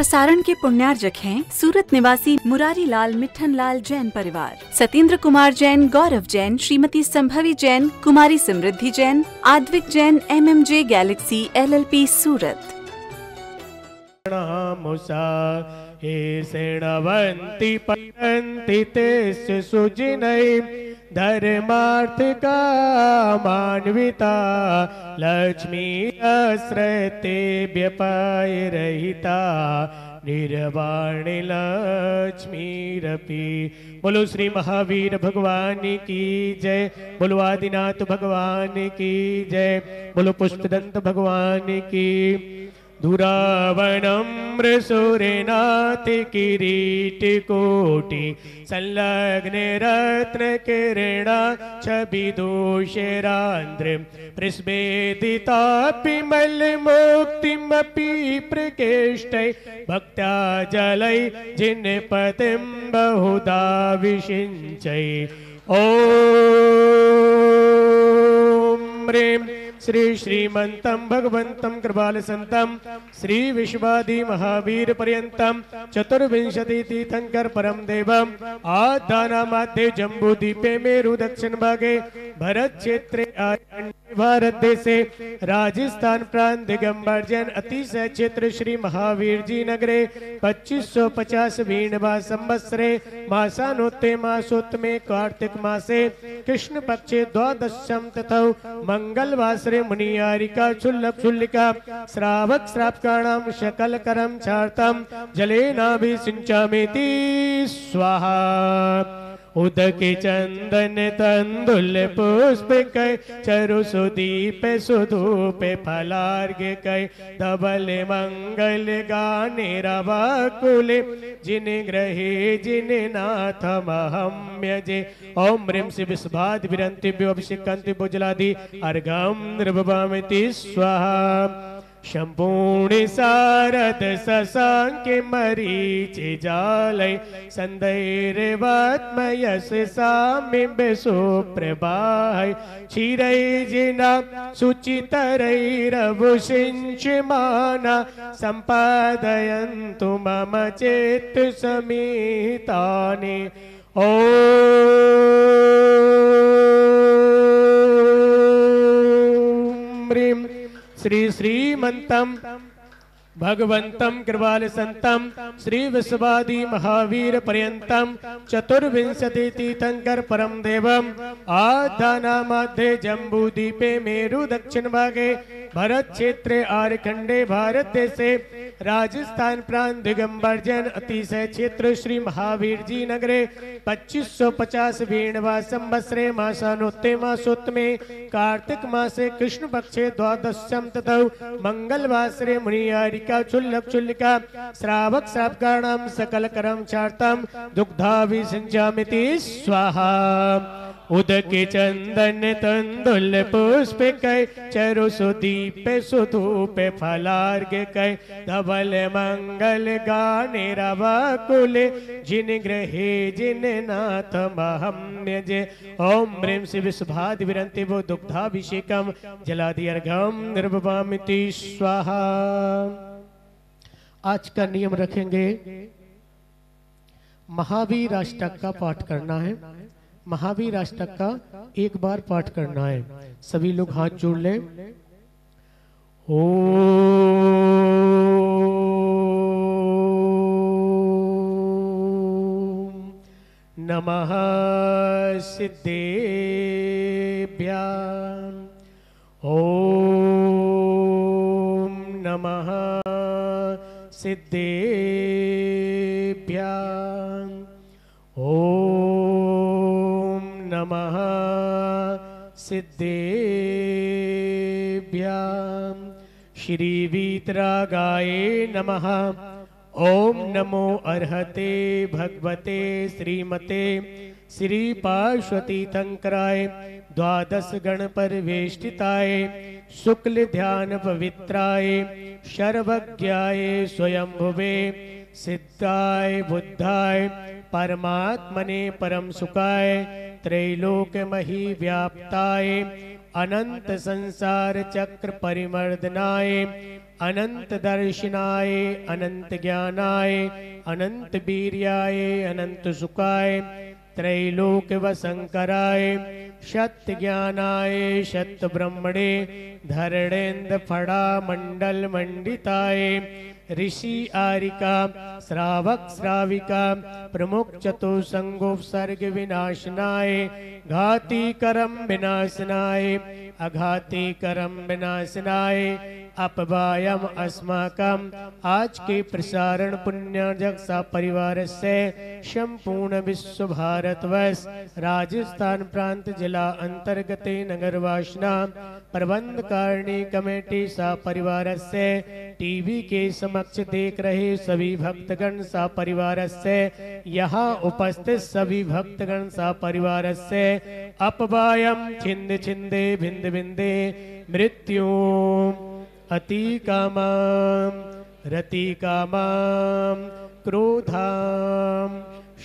प्रसारण के पुण्यार्जक हैं सूरत निवासी मुरारी लाल मिठन लाल जैन परिवार, Satyendra Kumar Jain, Gaurav Jain, Shrimati Sambhavi Jain, Kumari Samriddhi Jain, Aadvik Jain, MMJ Galaxy LLP Surat. हे सेणवन्ति पठन्ति तेस्य सुजिनै धर्मार्थ कामान्विता लक्ष्मी आश्रयते व्यपाय रहिता निर्वाणी लक्ष्मीरपि। बोलो श्री महावीर भगवान की जय, बोलो आदिनाथ भगवान की जय, बोलो पुष्पदंत भगवान की। धुरावनम्र सूर्यनाथ किरीट कोटि संलग्न रत्न किरणा छवि दोषरांध्र प्रस्वेदितापि मल मुक्तिमपि प्रकेष्टै भक्त्या जलै जिन पतिं बहुधा विषिञ्चै। ओम ह्रीं श्री श्रीमन्तं भगवन्तं कृपालसन्तं श्री विश्वादि महावीर पर्यन्तं चतुर्विंशति तीर्थंकर परम देवम आदानामाद्य जम्बूद्वीपे मेरु दक्षिण भागे भरत क्षेत्रे भारत देशे राजस्थान प्रांत दिगंबर जैन अतिशय क्षेत्र श्री महावीर जी नगरे 2550 वीणवा संवत्सरे मासानोत्ते मासोत्तमे कार्तिक मासे कृष्ण पक्षे द्वादशम तथा मंगलवासरे मुनियारिका चुल्लक चुल्लिका श्रावक श्रावकाणाम शकल करम चार्तम जलेनाभिषिञ्चामीति स्वाहा। उदके चंदन तंदुल पुष्प कै चरु सुदीप सुधूप फलार्घ कै धवल मंगल गाने रवाकुल जिन ग्रहे जिन नाथ महम्यजे। ओम ह्रीं श्री विस्भाद विरंतिभ्यो अभिषेकन्ति भुजलादि अर्घं निर्ववामि स्वाहा। शंपूर्ण सारद ससांक मरीच जालय संदैर्वात्मयस सामिब सुप्रभाय क्षीरै जिना शुचितरैरवुषिञ्चमाना सम्पादयन्तु मम चेत् समीतानि। ओम ह्रीं श्री श्रीमन्तं भगवन्तं कृपालसन्तं श्री विश्वादि महावीर पर्यन्तं चतुर्विंशति तीर्थंकर परम देवम आदानामाद्य जम्बूद्वीपे मेरु दक्षिण भागे भरत क्षेत्रे आर्यखंडे भारत देशे राजस्थान प्रांत दिगंबर जैन अतिशय क्षेत्र श्री महावीर जी नगरे 2550 वीणवा संवत्सरे मासानोत्ते मासोत्तमे कार्तिक मासे कृष्ण पक्षे द्वादशम तथा मंगलवासरे मुनियारिका चुल्लक चुल्लिका श्रावक श्रावकाणां सकल करम चार्तम दुग्धाभिषिञ्चामीति स्वाहा। उदके चंदन तंदुल पुष्प कै चरु सुदीप सुधूप फलार्घ कै धवल मंगल गाने रवाकुल जिन ग्रहे जिन नाथ महम्यजे। ओम ह्रीं श्री विस्भाद विरंतिभ्यो दुग्धाभिषेकं जलादि अर्घं निर्ववामि स्वाहा। आज का नियम रखेंगे, महावीर अष्टक का पाठ करना है। महावीर अष्टक का एक बार पाठ करना है। सभी लोग हाथ जोड़ लें। ओम नमः सिद्धेभ्यां। ओम नमः सिद्धेभ्यां। ओम नमः सिद्धेभ्यां। श्री वीतरागाय नमः। ओम नमो अर्हते भगवते श्रीमते श्री पार्श्वती तंकराय द्वादश गण परिवेष्टिताय शुक्ल ध्यान पवित्राय सर्वज्ञाय स्वयंभुवे सिद्धाय बुद्धाय परमात्मने परम सुखाय त्रैलोक मही व्याप्ताय अनंत संसार चक्र परिमर्दनाय, अनंत दर्शनाय, अनंत ज्ञानाय, अनंत वीर्याय, अनंत सुखाय, त्रैलोक वसंकराय, सत्य ज्ञानाय, सत्य ब्रह्मणे, धरणेन्द्र फड़ा मंडल मंडिताय, ऋषि आरिका, श्रावक श्राविका, प्रमुख चतुसंगोपसर्ग विनाशनाय, घाती करम विनाशनाय, अघाती करम विनाशनाय, अपवायम अस्माकम। आज के प्रसारण पुण्यजग सा परिवार से संपूर्ण विश्व भारतवर्ष राजस्थान प्रांत जिला अंतर्गत नगर वासना प्रबंध कारिणी कमेटी सा परिवार से टीवी के समक्ष देख रहे सभी भक्तगण सा परिवार से यहाँ उपस्थित सभी भक्तगण सा परिवार से अपवायम छिंद छिंदे भिंद भिंदे मृत्यु अति कामाम रति कामाम क्रोधाम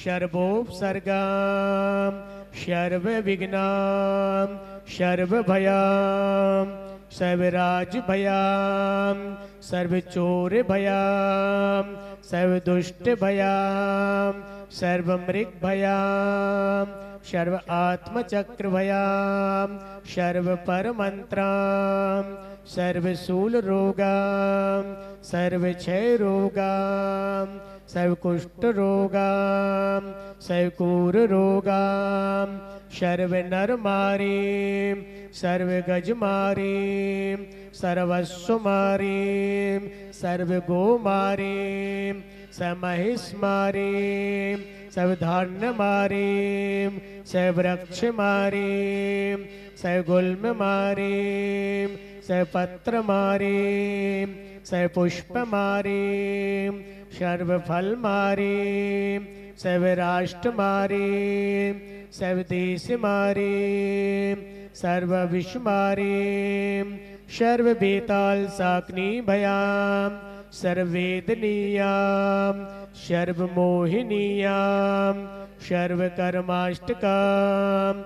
सर्वोपसर्गाम सर्व विघ्नाम सर्व भयाम सर्वराज भयाम सर्व चोर भयाम सर्व दुष्ट भयाम सर्व मृग भयाम सर्व आत्मचक्र भयाम सर्व परमंत्राम सर्व शूल रोगाम सर्व क्षय रोगाम सर्व कुष्ठ रोगाम सर्व कूर रोगाम सर्व नर मारीम सर्व गज मारीम सर्वस्व मारीम सर्व गो मारीम सब महिष मारीम सब धान्य मारीम सब वृक्ष मारीम सब गुल्म मारीम सब पत्र मारीम सब पुष्प मारीम सर्व फल मारीम सब राष्ट्र मारीम सब देश मारीम सर्व विश्व मारीम सर्व बेताल साकनी भयाम सर्ववेदनीयाम सर्व मोहिनीयाम सर्व कर्माष्टकाम।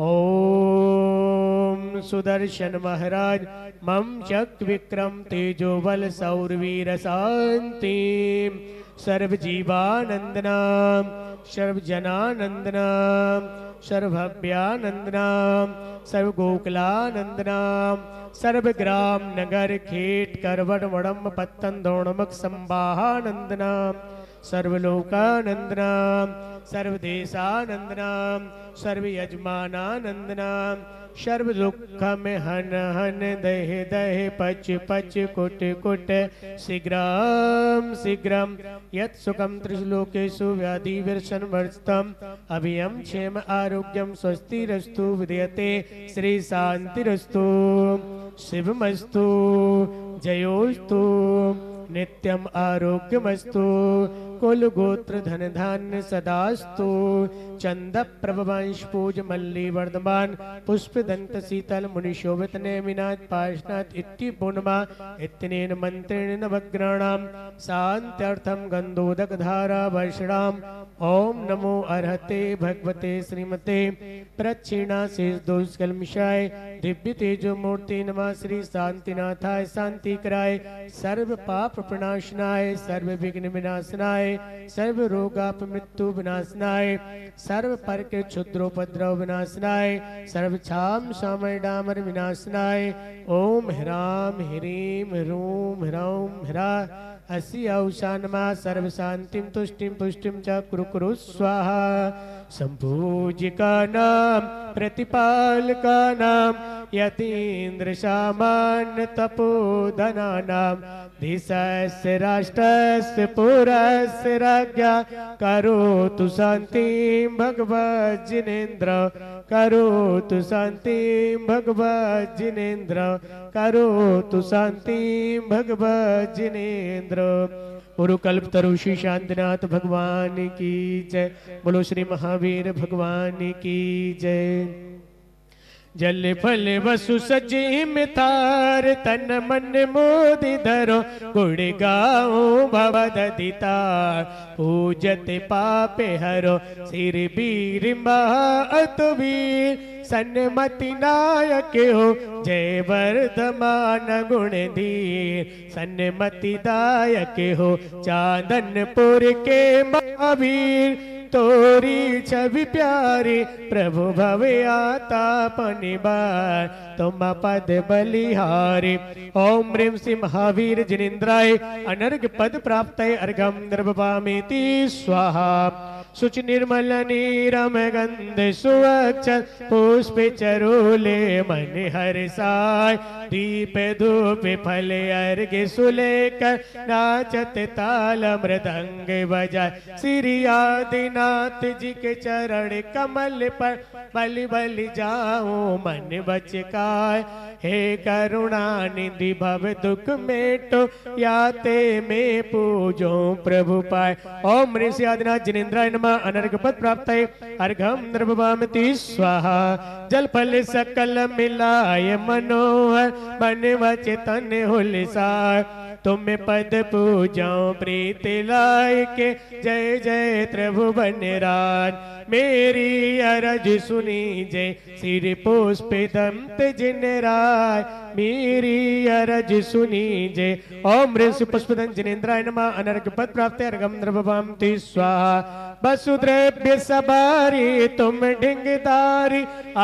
ओम सुदर्शन महाराज मम चक्र विक्रम तेजो बल सौरवीर शांति सर्व जीवानंदनाम सर्व जनानंदनाम सर्व भव्यानंदनाम सर्व गोकुलानंदनाम सर्व ग्राम नगर खेट करवट वड़म पत्तन दौड़मक संवाहानंदनाम सर्वलोकानंदनाम सर्वदेशानंदनाम सर्व यजमानानंदनाम सर्व दुख में हन हन दह दह पच पच कुट कुट शीघ्रम शीघ्रम यत् सुखम त्रिलोकेषु व्याधि विरसन वर्षतम अभियम क्षेम आरोग्यम स्वस्तिरस्तु विद्यते श्री शांतिरस्तु शिवमस्तु जयोस्तु नित्यम आरोग्यमस्तु कुल गोत्र धन धान्य सदास्तु चंद प्रभवंश पूज मल्ली वर्धमान पुष्प दंत शीतल मुनि शोभित नेमिनाथ पाशनाथ इति पूर्णमा इतनेन मंत्रेण नवग्राणाम शांत्यर्थम गंधोदक धारा वर्षणाम। ओम नमो अर्हते भगवते श्रीमते प्रच्छिणा शेष दोष कलमिशाय दिव्य तेजो मूर्ति नमः श्री शांतिनाथाय शांति कराय सर्व पाप प्रणाशनाय सर्व विघ्न विनाशनाय सर्व रोगाप मृत्यु विनाशनाय सर्व पर के क्षुद्रोपद्रव विनाशनाय सर्व छाम समय डामर विनाशनाय। ओम ह्राम ह्रीम ह्रूम ह्रौम ह्रा असी औषानमा सर्व शांतिम तुष्टिम पुष्टिम च कुरु कुरु स्वाहा। संपूजिका नाम प्रतिपालका नाम यतीन्द्र सामान्य तपोधना नाम दिशस्य राष्ट्रस्य पुरस्य राज्ञा करोतु शान्तिं भगवत् जिनेन्द्र करोतु शान्तिं भगवत् जिनेन्द्र करोतु शान्तिं भगवत् जिनेन्द्र। उरुकल्प तरु श्री शांतिनाथ भगवान की जय। बोलो श्री महावीर भगवान की जय। जल फल वसु सजी मितार तन मन मोदि धरो गुण गाओ भवददितार पूजत पापे हरो सिर बीर महाअतवीर सन्मति नायक हो जय वर्धमान गुण धीर सन्मति दायक हो चांदनपुर के महावीर तोरी छवि प्यारी प्रभु भवे आता पनिबार तुम पद बलिहारी ओम ह्रीं श्री महावीर जिनेन्द्राय अनर्घ पद प्राप्त अर्घम द्रवपामीति स्वाहा शुचि निर्मल नीरम गंध सुअक्षत पुष्प चरूले मन हर्षाय दीप धूप फल अर्घ सुलेकर नाचत ताल मृदंग बजाय श्री आदिनाथ जी के चरण कमल पर बलि बलि जाऊं मन बचकाय हे करुणा निधि भव दुख मेटो याते में पूजो प्रभु पाए ओम ह्रीं श्री आदिनाथ जिनेन्द्राय नमः अनर्घ पद प्राप्त अर्घम द्रवपामीति स्वाहा जल फल सकल मिलाय मनोहर मन वचन हुलसाय तुम्हें पद पूजाओ प्रीति लाय के जय जय त्रिभुवन राज मेरी अरज सुनी जय सिर पुष्प दंत जिन राय मेरी अरज सुनी जय ओम ह्रीं श्री पुष्पदंत जिनेन्द्राय नमः अनर्घ पद प्राप्त अर्घम द्रवपामीति स्वाहा वसुद्रव्य सवारी तुम ढिंगदारी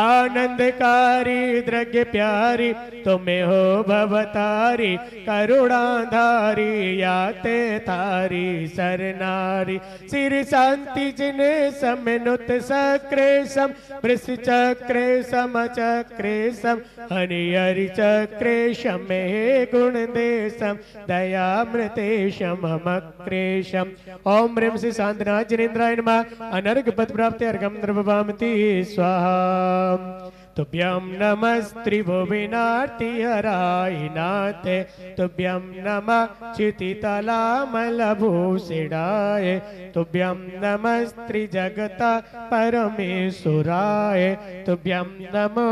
आनंदकारी द्रव्य प्यारी तुम्हें हो भवतारी करुणाधारी याते तारी सरनारी सिर शांति जिने समनुत सक्रेशम वृष चक्रे सम चक्रेशम हरि चक्रेशम हे गुण देशम दयामृतेशम मक्रेशम ओम ह्रीं श्री शांतनाथ जिनेन्द्राय नमः अनर्घ पद प्राप्त अर्घम द्रवपामीति स्वाहा तुभ्यं नमस्त्रिभुवनार्ति हराय नाथ तुभ्यं नमः क्षितितलामलभूषिणाय तुभ्यं नमस्त्रिजगता परमेश्वराय तुभ्यं नमो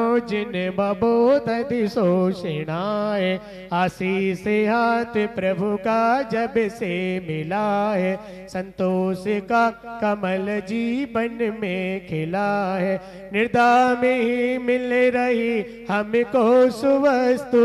जिन्मबोधदिशोषिणाय आशीष हाथ प्रभु का जब से मिला है संतोष का कमल जीवन में खिला है निर्दा में ही मिल रही हमको सुवस्तु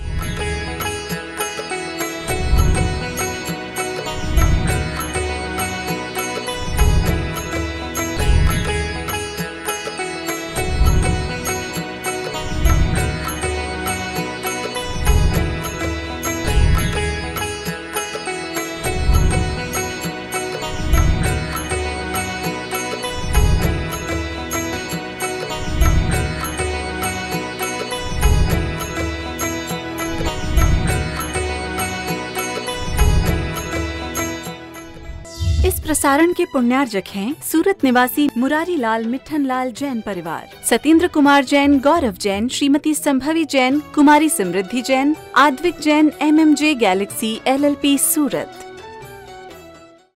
इस प्रसारण के पुण्यार्जक हैं सूरत निवासी मुरारी लाल मिट्ठन लाल जैन परिवार, Satendra Kumar Jain, Gaurav Jain, Shrimati Sambhavi Jain, Kumari Samriddhi Jain, Aadvik Jain, MMJ Galaxy LLP सूरत।